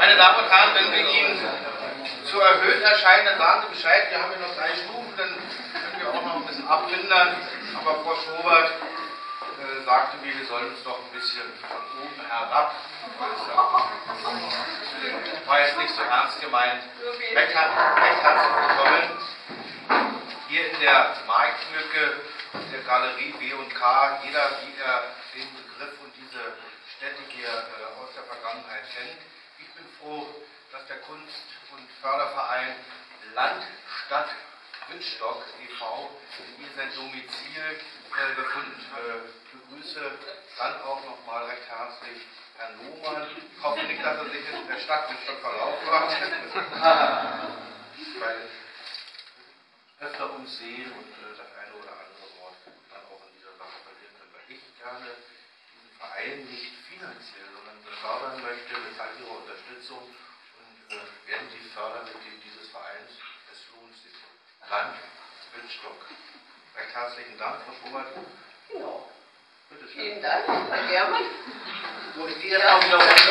Meine Damen und Herren, wenn wir Ihnen zu erhöht erscheinen, dann sagen Sie Bescheid. Wir haben hier noch 3 Stufen, dann können wir auch noch ein bisschen abmindern. Aber Frau Schobert sagte mir, wir sollen uns doch ein bisschen von oben herab äußern. War jetzt nicht so ernst gemeint. Recht herzlich willkommen hier in der Marktlücke der Galerie B und K. Jeder, wie er den Begriff und diese Städte hier aus der Vergangenheit kennt. Ich bin froh, dass der Kunst- und Förderverein Land, Stadt, Wittstock e.V. hier sein Domizil gefunden. Ich begrüße dann auch nochmal recht herzlich Herrn Lohmann. Ich hoffe nicht, dass er sich in der Stadt Wittstock verlaufen hat. Weil öfter uns sehen und das eine oder andere Wort dann auch in dieser Sache verlieren können, weil ich gerne diesen Verein nicht finanziell, sondern fördern möchte mit all ihrer Unterstützung und werden Sie fördern mit dem dieses Vereins. Es lohnt sich. Land Wittstock. Recht herzlichen Dank, Frau Schubert. Genau. Bitte schön. Vielen Dank, Herr Germann. So, ich gehe jetzt auch wieder runter.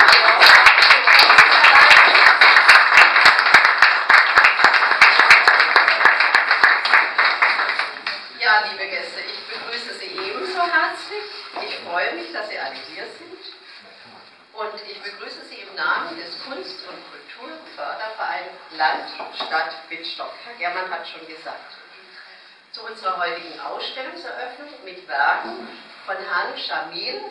Ja, liebe Gäste, ich begrüße Sie ebenso herzlich. Ich freue mich, dass Sie alle hier sind. Und ich begrüße Sie im Namen des Kunst- und Kulturfördervereins Land, Stadt, Wittstock. Herr Germann hat schon gesagt. Zu unserer heutigen Ausstellungseröffnung mit Werken von Herrn Schamil.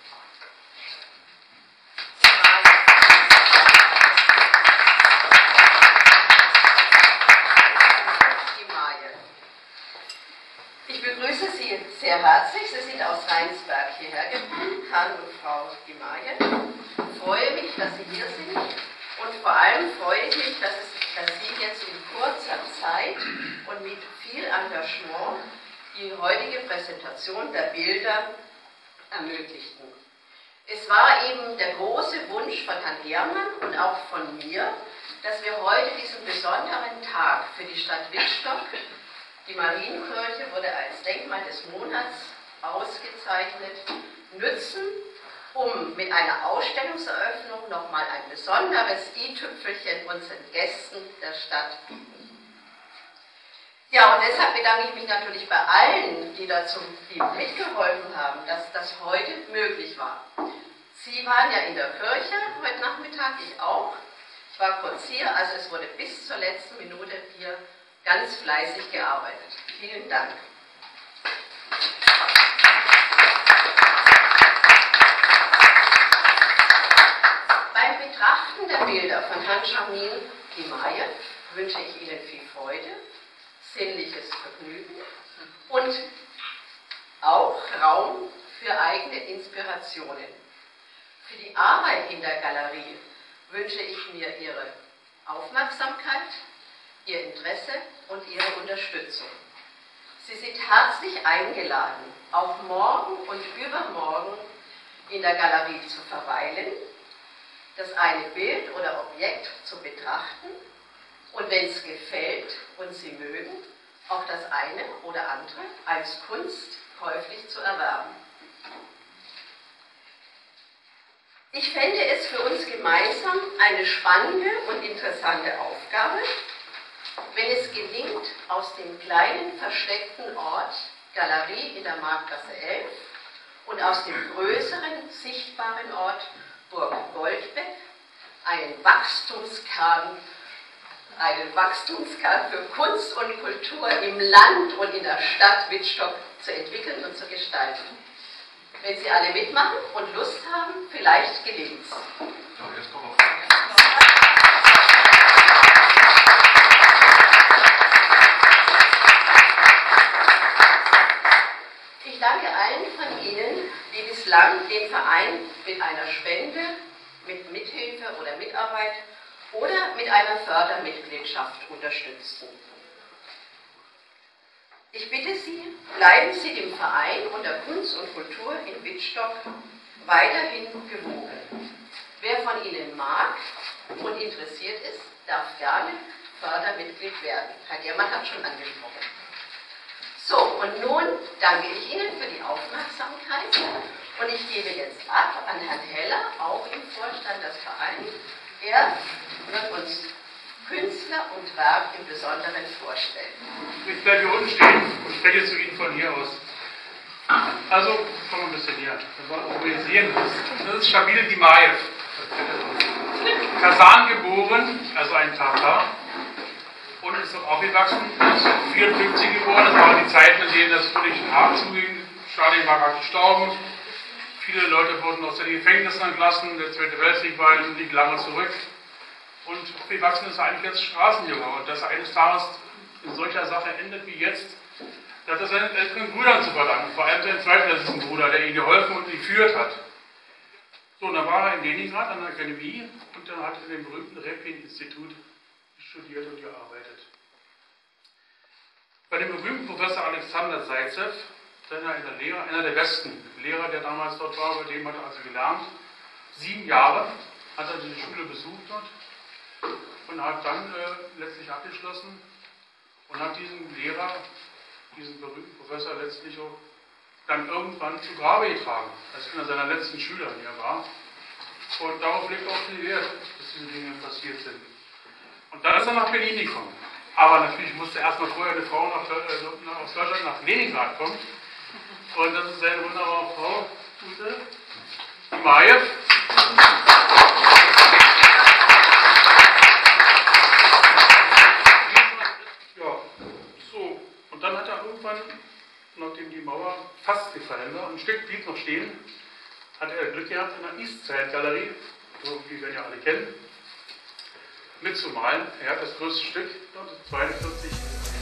Ich begrüße Sie sehr herzlich. Sie sind aus Rheinsberg hierher gekommen, Herrn und Frau Gemaye. Ich freue mich, dass Sie hier sind und vor allem freue ich mich, dass Sie jetzt in kurzer Zeit und mit viel Engagement die heutige Präsentation der Bilder ermöglichten. Es war eben der große Wunsch von Herrn Germann und auch von mir, dass wir heute diesen besonderen Tag für die Stadt Wittstock, die Marienkirche wurde als Denkmal des Monats ausgezeichnet, nützen, um mit einer Ausstellungseröffnung nochmal ein besonderes i-Tüpfelchen unseren Gästen der Stadt bieten. Ja, und deshalb bedanke ich mich natürlich bei allen, die dazu mitgeholfen haben, dass das heute möglich war. Sie waren ja in der Kirche heute Nachmittag, ich auch. Ich war kurz hier, also es wurde bis zur letzten Minute hier ganz fleißig gearbeitet. Vielen Dank. Beim Betrachten der Bilder von Herrn Schamil Gemaye wünsche ich Ihnen viel Freude, sinnliches Vergnügen und auch Raum für eigene Inspirationen. Für die Arbeit in der Galerie wünsche ich mir Ihre Aufmerksamkeit, Ihr Interesse und Ihre Unterstützung. Sie sind herzlich eingeladen, auch morgen und übermorgen in der Galerie zu verweilen, das eine Bild oder Objekt zu betrachten und wenn es gefällt und Sie mögen, auch das eine oder andere als Kunst käuflich zu erwerben. Ich fände es für uns gemeinsam eine spannende und interessante Aufgabe, wenn es gelingt, aus dem kleinen versteckten Ort Galerie in der Marktgasse 11 und aus dem größeren sichtbaren Ort Burg Goldbeck einen Wachstumskern für Kunst und Kultur im Land und in der Stadt Wittstock zu entwickeln und zu gestalten. Wenn Sie alle mitmachen und Lust haben, vielleicht gelingt es. Ich danke allen von Ihnen, die bislang den Verein mit einer Spende, mit Mithilfe oder Mitarbeit oder mit einer Fördermitgliedschaft unterstützten. Ich bitte Sie, bleiben Sie dem Verein und der Kunst und Kultur in Wittstock weiterhin gewogen. Wer von Ihnen mag und interessiert ist, darf gerne Fördermitglied werden. Herr Germann hat schon angesprochen. So, und nun danke ich Ihnen für die Aufmerksamkeit und ich gebe jetzt ab an Herrn Heller, auch im Vorstand des Vereins, Er wird uns Künstler und Werk im Besonderen vorstellen. Ich bleibe hier unten stehen und spreche zu Ihnen von hier aus. Also, kommen wir ein bisschen näher, wo wir sehen müssen. Das ist Schabil Gimaev. Kasan geboren, also ein Tatar. Und ist auch aufgewachsen, ist 1954 geboren. Das waren die Zeiten, in denen das völlig hart zuging. Stalin war gerade gestorben. Viele Leute wurden aus den Gefängnissen entlassen. Der Zweite Weltkrieg liegt lange zurück. Und aufgewachsen ist er eigentlich als Straßenjunge. Und dass er eines Tages in solcher Sache endet wie jetzt, das ist seinen älteren Brüdern zu verdanken. Vor allem seinen zweitältesten Bruder, der ihm geholfen und geführt hat. So, und dann war er in Leningrad an der Akademie und dann hat er in dem berühmten Repin-Institut studiert und gearbeitet. Bei dem berühmten Professor Alexander Zaitsev, einer der besten Lehrer, der damals dort war, bei dem hat er also gelernt. 7 Jahre hat er diese Schule besucht dort und hat dann letztlich abgeschlossen und hat diesen Lehrer, diesen berühmten Professor letztlich auch dann irgendwann zu Grabe getragen, als einer seiner letzten Schüler hier war. Und darauf legt auch viel Wert, dass diese Dinge passiert sind. Und dann ist er nach Berlin gekommen. Aber natürlich musste erstmal vorher eine Frau aus Deutschland nach Leningrad kommen. Und das ist seine wunderbare Frau, Ute Gimaev. Ja, so. Und dann hat er irgendwann, nachdem die Mauer fast gefallen war, ein Stück blieb noch stehen, hat er Glück gehabt, in der Eastside-Galerie, so wie wir ja alle kennen, mitzumalen. Er hat das größte Stück, 42